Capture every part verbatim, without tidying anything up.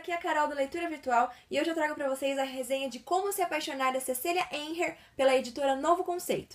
aqui é a Carol do Leitura Virtual e hoje eu trago para vocês a resenha de Como se Apaixonar da Cecília Ehrenherr pela editora Novo Conceito.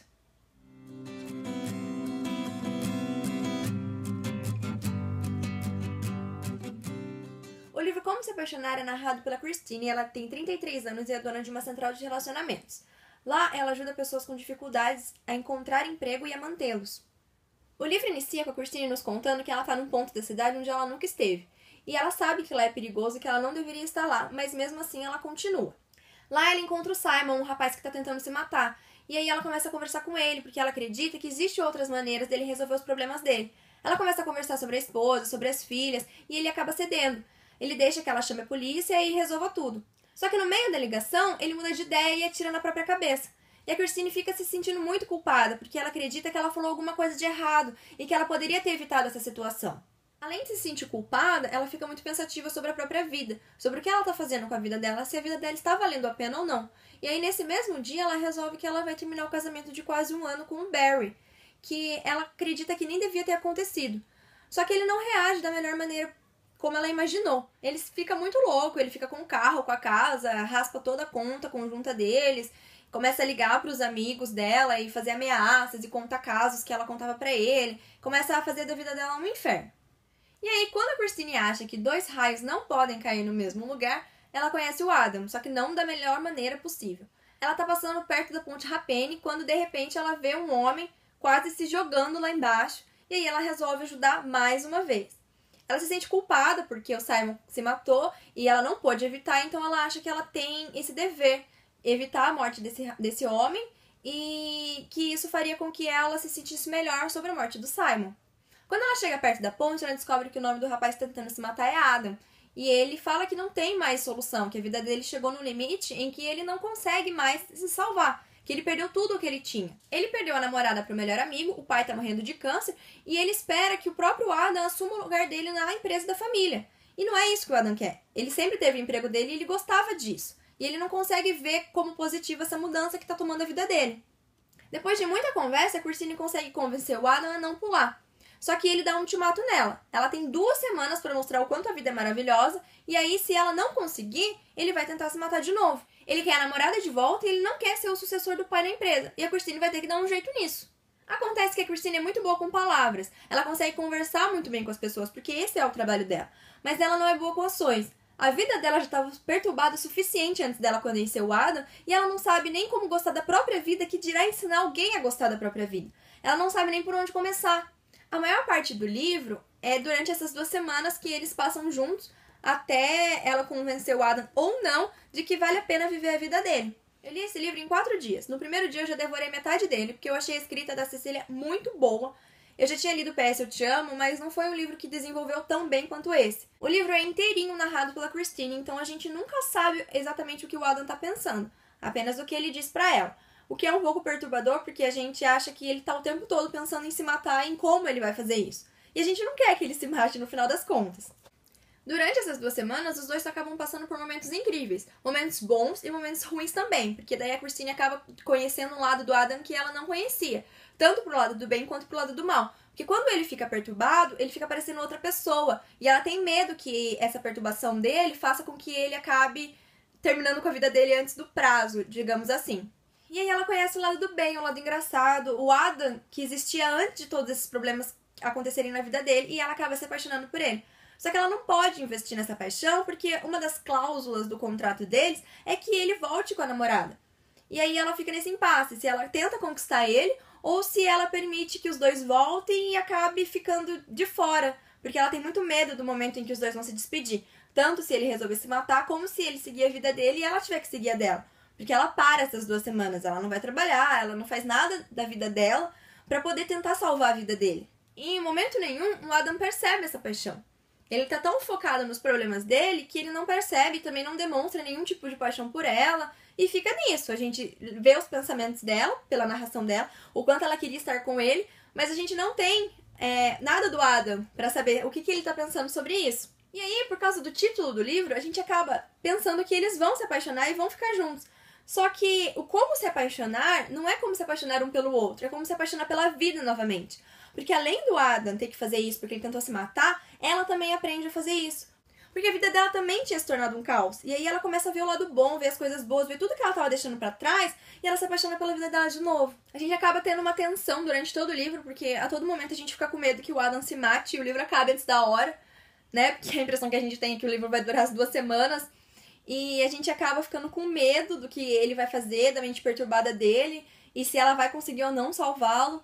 O livro Como se Apaixonar é narrado pela Christine. Ela tem trinta e três anos e é dona de uma central de relacionamentos. Lá, ela ajuda pessoas com dificuldades a encontrar emprego e a mantê-los. O livro inicia com a Christine nos contando que ela está num ponto da cidade onde ela nunca esteve. E ela sabe que lá é perigoso e que ela não deveria estar lá, mas mesmo assim ela continua. Lá ela encontra o Simon, um rapaz que está tentando se matar. E aí ela começa a conversar com ele, porque ela acredita que existem outras maneiras dele resolver os problemas dele. Ela começa a conversar sobre a esposa, sobre as filhas, e ele acaba cedendo. Ele deixa que ela chame a polícia e resolva tudo. Só que no meio da ligação, ele muda de ideia e atira na própria cabeça. E a Christine fica se sentindo muito culpada, porque ela acredita que ela falou alguma coisa de errado e que ela poderia ter evitado essa situação. Além de se sentir culpada, ela fica muito pensativa sobre a própria vida, sobre o que ela está fazendo com a vida dela, se a vida dela está valendo a pena ou não. E aí, nesse mesmo dia, ela resolve que ela vai terminar o casamento de quase um ano com o Barry, que ela acredita que nem devia ter acontecido. Só que ele não reage da melhor maneira como ela imaginou. Ele fica muito louco, ele fica com o carro, com a casa, raspa toda a conta conjunta deles, começa a ligar para os amigos dela e fazer ameaças e contar casos que ela contava para ele, começa a fazer da vida dela um inferno. E aí, quando a Christine acha que dois raios não podem cair no mesmo lugar, ela conhece o Adam, só que não da melhor maneira possível. Ela tá passando perto da ponte Rapene quando, de repente, ela vê um homem quase se jogando lá embaixo, e aí ela resolve ajudar mais uma vez. Ela se sente culpada porque o Simon se matou e ela não pôde evitar, então ela acha que ela tem esse dever, evitar a morte desse, desse homem, e que isso faria com que ela se sentisse melhor sobre a morte do Simon. Quando ela chega perto da ponte, ela descobre que o nome do rapaz tentando se matar é Adam. E ele fala que não tem mais solução, que a vida dele chegou no limite em que ele não consegue mais se salvar, que ele perdeu tudo o que ele tinha. Ele perdeu a namorada para o melhor amigo, o pai está morrendo de câncer, e ele espera que o próprio Adam assuma o lugar dele na empresa da família. E não é isso que o Adam quer. Ele sempre teve o emprego dele e ele gostava disso. E ele não consegue ver como positiva essa mudança que está tomando a vida dele. Depois de muita conversa, a Christine consegue convencer o Adam a não pular. Só que ele dá um ultimato nela. Ela tem duas semanas para mostrar o quanto a vida é maravilhosa, e aí, se ela não conseguir, ele vai tentar se matar de novo. Ele quer a namorada de volta e ele não quer ser o sucessor do pai na empresa. E a Christine vai ter que dar um jeito nisso. Acontece que a Christine é muito boa com palavras. Ela consegue conversar muito bem com as pessoas, porque esse é o trabalho dela. Mas ela não é boa com ações. A vida dela já estava perturbada o suficiente antes dela conhecer o Adam, e ela não sabe nem como gostar da própria vida, que dirá ensinar alguém a gostar da própria vida. Ela não sabe nem por onde começar. A maior parte do livro é durante essas duas semanas que eles passam juntos até ela convencer o Adam ou não de que vale a pena viver a vida dele. Eu li esse livro em quatro dias. No primeiro dia eu já devorei metade dele, porque eu achei a escrita da Cecília muito boa. Eu já tinha lido P S Eu Te Amo, mas não foi um livro que desenvolveu tão bem quanto esse. O livro é inteirinho narrado pela Christine, então a gente nunca sabe exatamente o que o Adam tá pensando, apenas o que ele diz pra ela. O que é um pouco perturbador, porque a gente acha que ele tá o tempo todo pensando em se matar e em como ele vai fazer isso. E a gente não quer que ele se mate no final das contas. Durante essas duas semanas, os dois acabam passando por momentos incríveis. Momentos bons e momentos ruins também, porque daí a Christine acaba conhecendo um lado do Adam que ela não conhecia. Tanto pro lado do bem quanto pro lado do mal. Porque quando ele fica perturbado, ele fica parecendo outra pessoa. E ela tem medo que essa perturbação dele faça com que ele acabe terminando com a vida dele antes do prazo, digamos assim. E aí ela conhece o lado do bem, o lado engraçado, o Adam, que existia antes de todos esses problemas acontecerem na vida dele, e ela acaba se apaixonando por ele. Só que ela não pode investir nessa paixão, porque uma das cláusulas do contrato deles é que ele volte com a namorada. E aí ela fica nesse impasse, se ela tenta conquistar ele, ou se ela permite que os dois voltem e acabe ficando de fora, porque ela tem muito medo do momento em que os dois vão se despedir. Tanto se ele resolver se matar, como se ele seguir a vida dele e ela tiver que seguir a dela. Porque ela para essas duas semanas, ela não vai trabalhar, ela não faz nada da vida dela pra poder tentar salvar a vida dele. E em momento nenhum, o Adam percebe essa paixão. Ele tá tão focado nos problemas dele que ele não percebe e também não demonstra nenhum tipo de paixão por ela. E fica nisso, a gente vê os pensamentos dela, pela narração dela, o quanto ela queria estar com ele, mas a gente não tem é, nada do Adam pra saber o que, que ele tá pensando sobre isso. E aí, por causa do título do livro, a gente acaba pensando que eles vão se apaixonar e vão ficar juntos. Só que o como se apaixonar não é como se apaixonar um pelo outro, é como se apaixonar pela vida novamente. Porque além do Adam ter que fazer isso porque ele tentou se matar, ela também aprende a fazer isso. Porque a vida dela também tinha se tornado um caos. E aí ela começa a ver o lado bom, ver as coisas boas, ver tudo que ela tava deixando pra trás, e ela se apaixona pela vida dela de novo. A gente acaba tendo uma tensão durante todo o livro, porque a todo momento a gente fica com medo que o Adam se mate e o livro acabe antes da hora, né? Porque a impressão que a gente tem é que o livro vai durar as duas semanas. E a gente acaba ficando com medo do que ele vai fazer, da mente perturbada dele, e se ela vai conseguir ou não salvá-lo.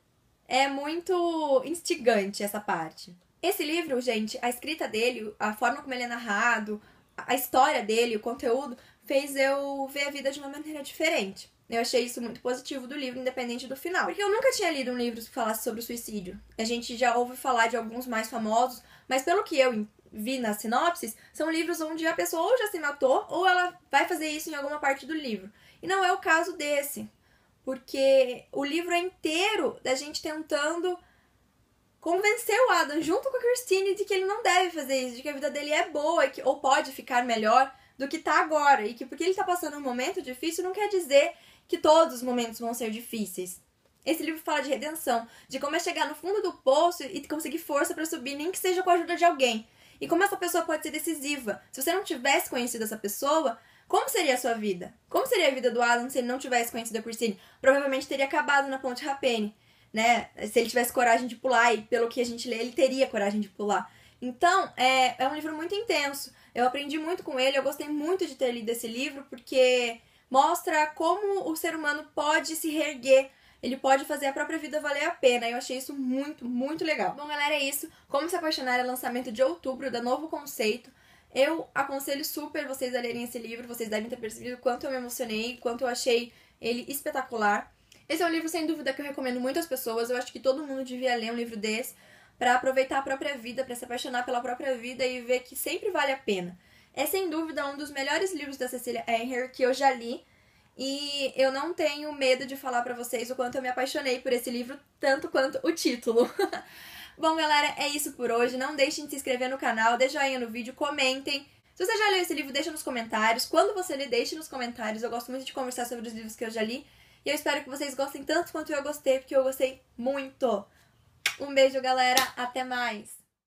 É muito instigante essa parte. Esse livro, gente, a escrita dele, a forma como ele é narrado, a história dele, o conteúdo, fez eu ver a vida de uma maneira diferente. Eu achei isso muito positivo do livro, independente do final. Porque eu nunca tinha lido um livro que falasse sobre o suicídio. A gente já ouve falar de alguns mais famosos, mas pelo que eu vi nas sinopses, são livros onde a pessoa ou já se matou, ou ela vai fazer isso em alguma parte do livro. E não é o caso desse. Porque o livro é inteiro da gente tentando convencer o Adam, junto com a Christine, de que ele não deve fazer isso, de que a vida dele é boa, que, ou pode ficar melhor do que tá agora. E que porque ele tá passando um momento difícil, não quer dizer que todos os momentos vão ser difíceis. Esse livro fala de redenção, de como é chegar no fundo do poço e conseguir força pra subir, nem que seja com a ajuda de alguém. E como essa pessoa pode ser decisiva. Se você não tivesse conhecido essa pessoa, como seria a sua vida? Como seria a vida do Adam se ele não tivesse conhecido a Christine? Provavelmente teria acabado na Ponte Rapene, né? Se ele tivesse coragem de pular, e pelo que a gente lê, ele teria coragem de pular. Então, é, é um livro muito intenso. Eu aprendi muito com ele, eu gostei muito de ter lido esse livro, porque mostra como o ser humano pode se reerguer, ele pode fazer a própria vida valer a pena. Eu achei isso muito, muito legal. Bom, galera, é isso. Como Se Apaixonar é lançamento de outubro da Novo Conceito. Eu aconselho super vocês a lerem esse livro. Vocês devem ter percebido o quanto eu me emocionei, quanto eu achei ele espetacular. Esse é um livro, sem dúvida, que eu recomendo muito às pessoas. Eu acho que todo mundo devia ler um livro desse pra aproveitar a própria vida, pra se apaixonar pela própria vida e ver que sempre vale a pena. É, sem dúvida, um dos melhores livros da Cecília Ehern que eu já li. E eu não tenho medo de falar pra vocês o quanto eu me apaixonei por esse livro, tanto quanto o título. Bom, galera, é isso por hoje. Não deixem de se inscrever no canal, dê joinha no vídeo, comentem. Se você já leu esse livro, deixa nos comentários. Quando você lê, deixe nos comentários. Eu gosto muito de conversar sobre os livros que eu já li. E eu espero que vocês gostem tanto quanto eu gostei, porque eu gostei muito. Um beijo, galera. Até mais!